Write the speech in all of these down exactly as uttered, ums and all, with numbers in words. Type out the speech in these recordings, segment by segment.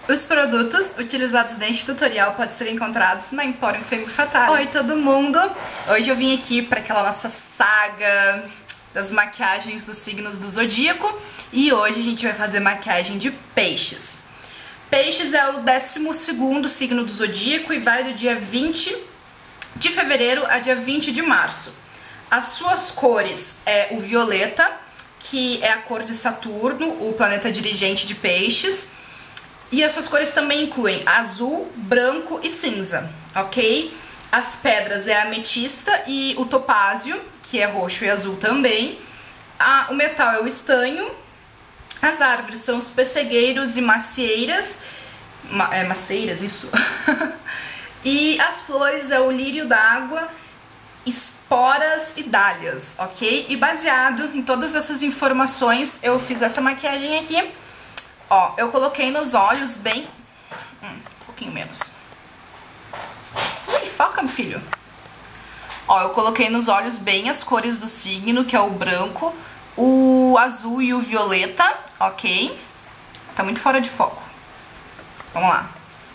Os produtos utilizados neste tutorial podem ser encontrados na Emporium Femme Fatale. Oi todo mundo! Hoje eu vim aqui para aquela nossa saga das maquiagens dos signos do zodíaco e hoje a gente vai fazer maquiagem de peixes. Peixes é o décimo segundo signo do zodíaco e vai do dia vinte de fevereiro a dia vinte de março. As suas cores é o violeta, que é a cor de Saturno, o planeta dirigente de peixes. E as suas cores também incluem azul, branco e cinza, ok? As pedras é a ametista e o topázio, que é roxo e azul também. A, o metal é o estanho. As árvores são os pessegueiros e macieiras. Ma, é, macieiras, isso. E as flores é o lírio d'água, esporas e dálias, ok? E baseado em todas essas informações, eu fiz essa maquiagem aqui. Ó, eu coloquei nos olhos bem... Hum, um pouquinho menos. Ui, foca, meu filho. Ó, eu coloquei nos olhos bem as cores do signo, que é o branco, o azul e o violeta, ok? Tá muito fora de foco. Vamos lá.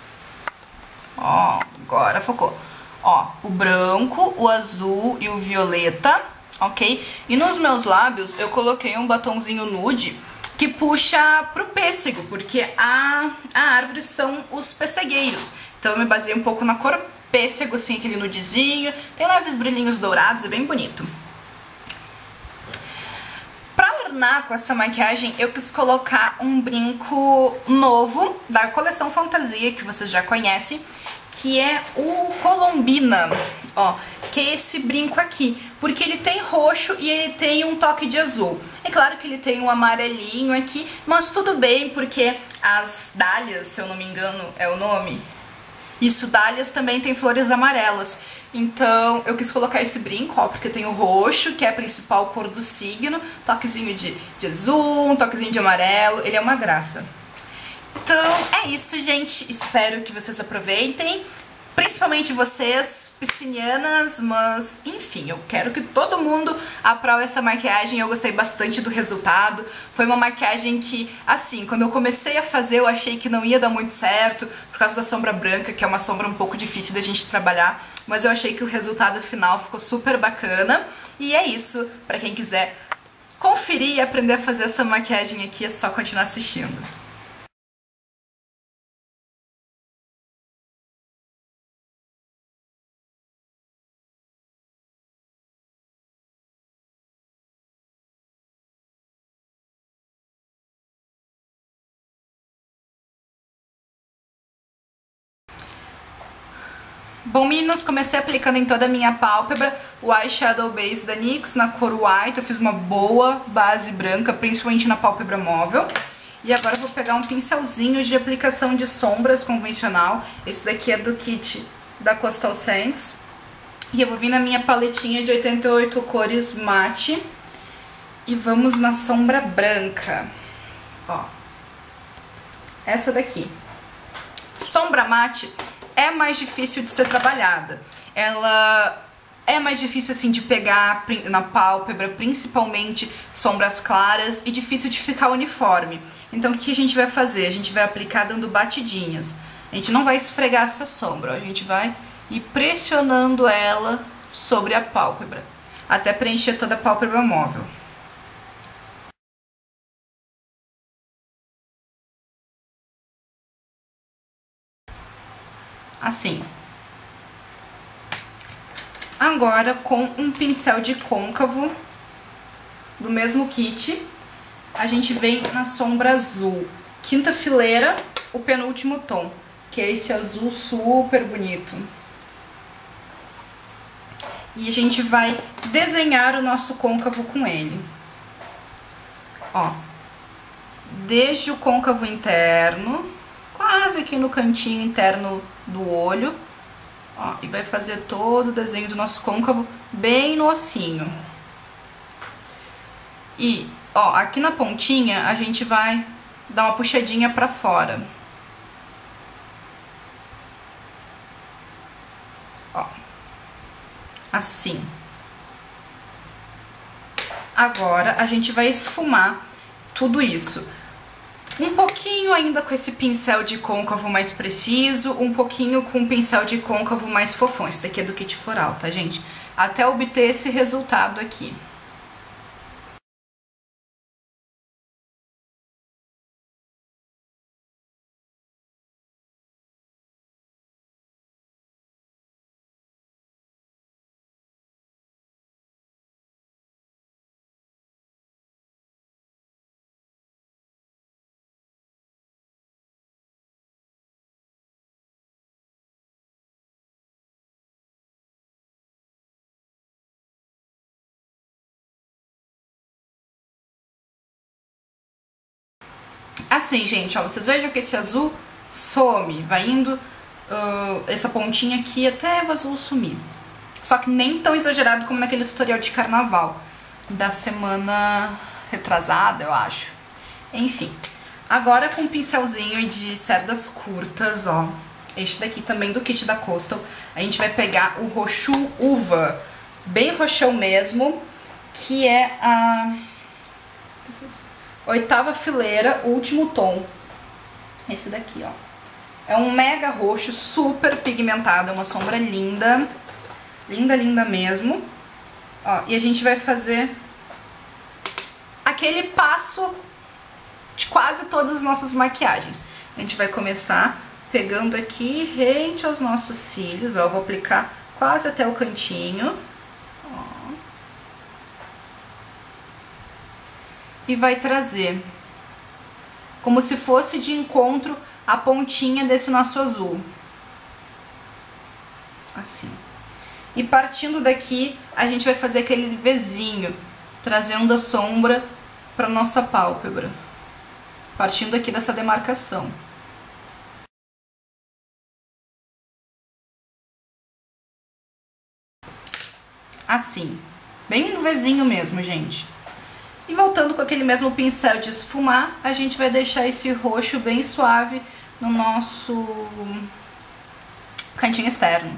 Ó, agora focou. Ó, o branco, o azul e o violeta, ok? E nos meus lábios eu coloquei um batonzinho nude que puxa pro pêssego, porque a, a árvore são os pessegueiros. Então eu me baseei um pouco na cor pêssego, assim, aquele nudezinho. Tem leves brilhinhos dourados, é bem bonito. Pra ornar com essa maquiagem, eu quis colocar um brinco novo da coleção Fantasia, que vocês já conhecem, que é o Colombina, ó, que é esse brinco aqui, porque ele tem roxo e ele tem um toque de azul. É claro que ele tem um amarelinho aqui, mas tudo bem, porque as dálias, se eu não me engano, é o nome. Isso, dálias também tem flores amarelas. Então eu quis colocar esse brinco, ó, porque tem o roxo, que é a principal cor do signo, toquezinho de, de azul, um toquezinho de amarelo, ele é uma graça. Então é isso, gente, espero que vocês aproveitem, principalmente vocês, piscinianas, mas enfim, eu quero que todo mundo aprove essa maquiagem. Eu gostei bastante do resultado, foi uma maquiagem que, assim, quando eu comecei a fazer eu achei que não ia dar muito certo, por causa da sombra branca, que é uma sombra um pouco difícil da gente trabalhar, mas eu achei que o resultado final ficou super bacana, e é isso, pra quem quiser conferir e aprender a fazer essa maquiagem aqui, é só continuar assistindo. Bom, meninas, comecei aplicando em toda a minha pálpebra o Eyeshadow Base da NYX na cor White. Eu fiz uma boa base branca, principalmente na pálpebra móvel. E agora eu vou pegar um pincelzinho de aplicação de sombras convencional. Esse daqui é do kit da Coastal Scents. E eu vou vir na minha paletinha de oitenta e oito cores mate. E vamos na sombra branca. Ó. Essa daqui. Sombra mate é mais difícil de ser trabalhada. Ela é mais difícil assim de pegar na pálpebra, principalmente sombras claras, e difícil de ficar uniforme. Então o que a gente vai fazer? A gente vai aplicar dando batidinhas. A gente não vai esfregar essa sombra, ó. A gente vai ir pressionando ela sobre a pálpebra, até preencher toda a pálpebra móvel. Assim. Agora, com um pincel de côncavo do mesmo kit, a gente vem na sombra azul, quinta fileira, o penúltimo tom, que é esse azul super bonito. E a gente vai desenhar o nosso côncavo com ele. Ó, desde o côncavo interno, quase aqui no cantinho interno do olho, ó, e vai fazer todo o desenho do nosso côncavo bem no ossinho. E, ó, aqui na pontinha a gente vai dar uma puxadinha pra fora. Ó, assim. Agora a gente vai esfumar tudo isso. Um pouquinho ainda com esse pincel de côncavo mais preciso, um pouquinho com o pincel de côncavo mais fofão. Esse daqui é do kit floral, tá, gente? Até obter esse resultado aqui. Assim, gente, ó, vocês vejam que esse azul some, vai indo uh, essa pontinha aqui até o azul sumir. Só que nem tão exagerado como naquele tutorial de carnaval da semana retrasada, eu acho. Enfim, agora com um pincelzinho de cerdas curtas, ó, este daqui também do kit da Coastal, a gente vai pegar o roxo uva, bem roxão mesmo, que é a oitava fileira, último tom. Esse daqui, ó. É um mega roxo, super pigmentado, é uma sombra linda. Linda, linda mesmo. Ó, e a gente vai fazer aquele passo de quase todas as nossas maquiagens. A gente vai começar pegando aqui rente aos nossos cílios, ó. Eu vou aplicar quase até o cantinho. Ó. E vai trazer como se fosse de encontro a pontinha desse nosso azul. Assim. E partindo daqui, a gente vai fazer aquele Vzinho, trazendo a sombra para nossa pálpebra. Partindo aqui dessa demarcação. Assim. Bem um Vzinho mesmo, gente. E voltando com aquele mesmo pincel de esfumar, a gente vai deixar esse roxo bem suave no nosso cantinho externo.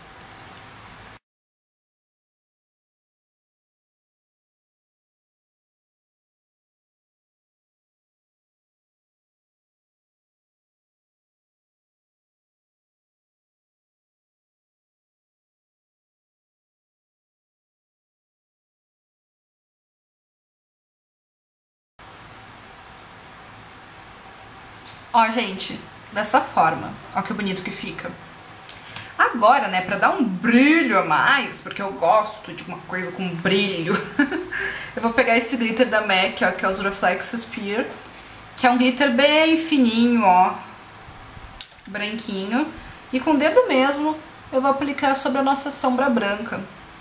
Ó, gente, dessa forma. Ó que bonito que fica. Agora, né, pra dar um brilho a mais, porque eu gosto de uma coisa com brilho, eu vou pegar esse glitter da MAC, ó, que é os Reflex Spear, que é um glitter bem fininho, ó, branquinho, e com o dedo mesmo eu vou aplicar sobre a nossa sombra branca.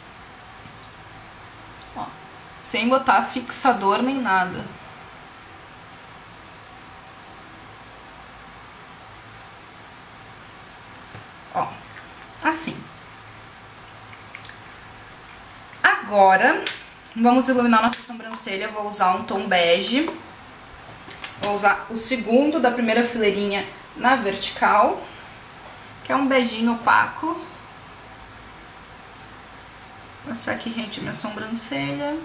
Ó, sem botar fixador nem nada. Ó, assim. Agora, vamos iluminar nossa sobrancelha. Vou usar um tom bege. Vou usar o segundo da primeira fileirinha na vertical, que é um beijinho opaco. Vou passar aqui rente minha sobrancelha.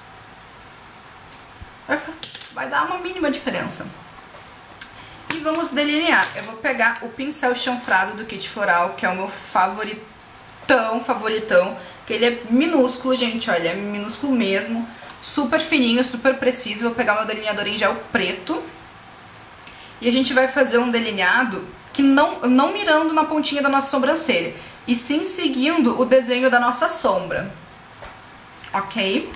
Vai dar uma mínima diferença. E vamos delinear. Eu vou pegar o pincel chanfrado do kit floral, que é o meu favoritão, favoritão. Que ele é minúsculo, gente, olha, é minúsculo mesmo. Super fininho, super preciso. Vou pegar meu delineador em gel preto. E a gente vai fazer um delineado que não, não mirando na pontinha da nossa sobrancelha, e sim seguindo o desenho da nossa sombra. Ok?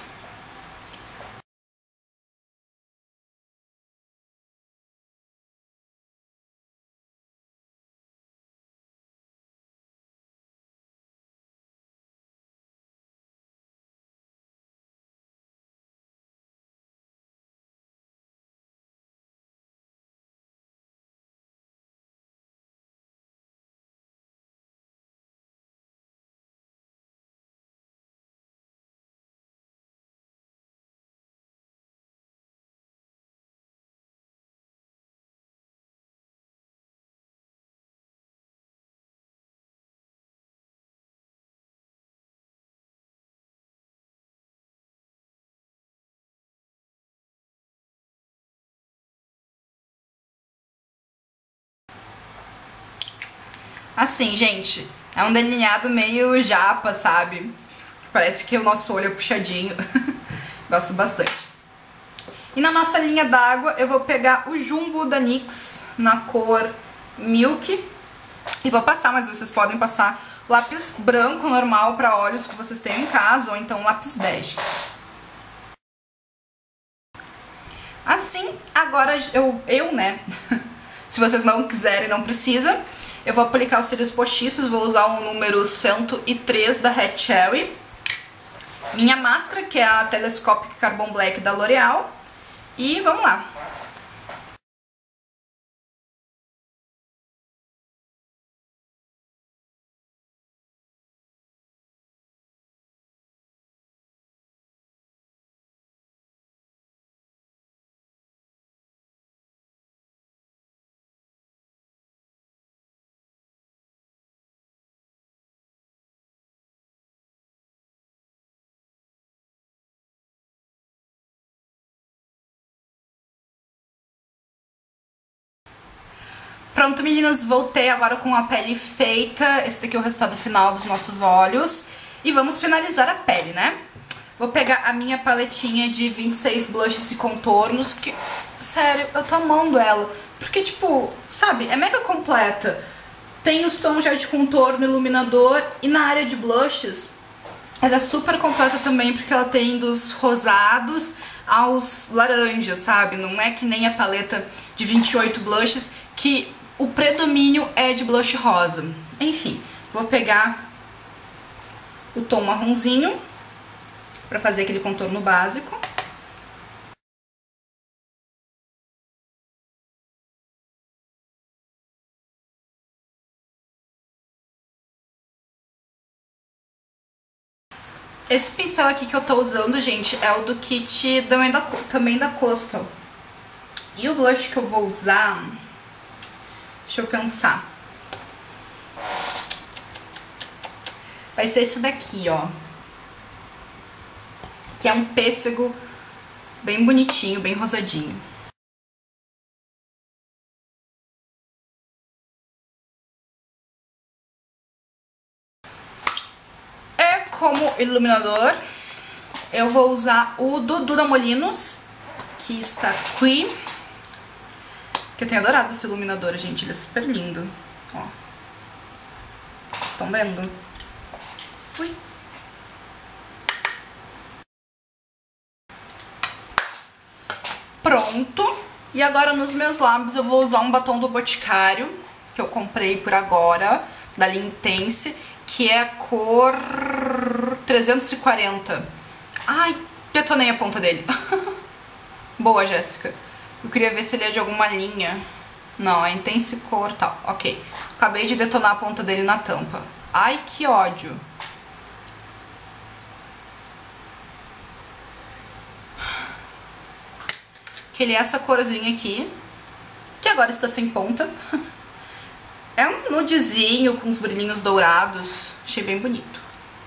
Assim, gente, é um delineado meio japa, sabe? Parece que o nosso olho é puxadinho. Gosto bastante. E na nossa linha d'água eu vou pegar o Jumbo da NYX na cor Milk. E vou passar, mas vocês podem passar lápis branco normal para olhos que vocês tenham em casa, ou então lápis bege. Assim, agora eu, eu né, se vocês não quiserem, não precisa, eu vou aplicar os cílios postiços, vou usar o número cento e três da Red Cherry. Minha máscara, que é a Telescopic Carbon Black da L'Oreal. E vamos lá. Pronto, meninas, voltei agora com a pele feita. Esse daqui é o resultado final dos nossos olhos. E vamos finalizar a pele, né? Vou pegar a minha paletinha de vinte e seis blushes e contornos, que, sério, eu tô amando ela. Porque, tipo, sabe, é mega completa. Tem os tons já de contorno, iluminador, e na área de blushes, ela é super completa também, porque ela tem dos rosados aos laranjas, sabe? Não é que nem a paleta de vinte e oito blushes, que o predomínio é de blush rosa. Enfim, vou pegar o tom marronzinho pra fazer aquele contorno básico. Esse pincel aqui que eu tô usando, gente, é o do kit também da, também da Coastal. E o blush que eu vou usar... Deixa eu pensar. Vai ser esse daqui, ó. Que é um pêssego bem bonitinho, bem rosadinho. É como iluminador, eu vou usar o do Duda Molinos, que está aqui. Que eu tenho adorado esse iluminador, gente. Ele é super lindo. Ó. Estão vendo? Ui. Pronto. E agora nos meus lábios eu vou usar um batom do Boticário, que eu comprei por agora, da linha Intense, que é a cor trezentos e quarenta. Ai, detonei a ponta dele. Boa, Jéssica. Eu queria ver se ele é de alguma linha. Não, é Intense cor tal. Ok. Acabei de detonar a ponta dele na tampa. Ai, que ódio. Que ele é essa corzinha aqui, que agora está sem ponta. É um nudezinho com uns brilhinhos dourados. Achei bem bonito.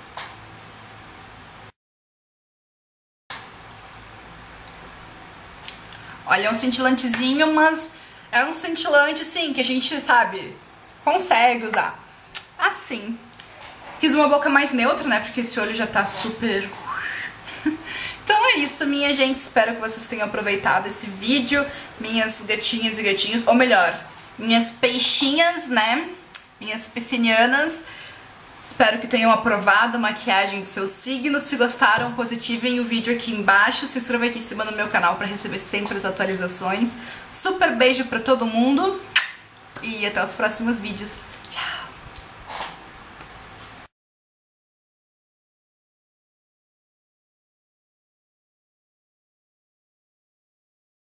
Olha, é um cintilantezinho, mas é um cintilante, assim, que a gente, sabe, consegue usar. Assim. Quis uma boca mais neutra, né, porque esse olho já tá super... Então é isso, minha gente. Espero que vocês tenham aproveitado esse vídeo. Minhas gatinhas e gatinhos, ou melhor, minhas peixinhas, né, minhas piscinianas. Espero que tenham aprovado a maquiagem do seu signo. Se gostaram, positivem o vídeo aqui embaixo. Se inscreva aqui em cima no meu canal para receber sempre as atualizações. Super beijo pra todo mundo e até os próximos vídeos. Tchau!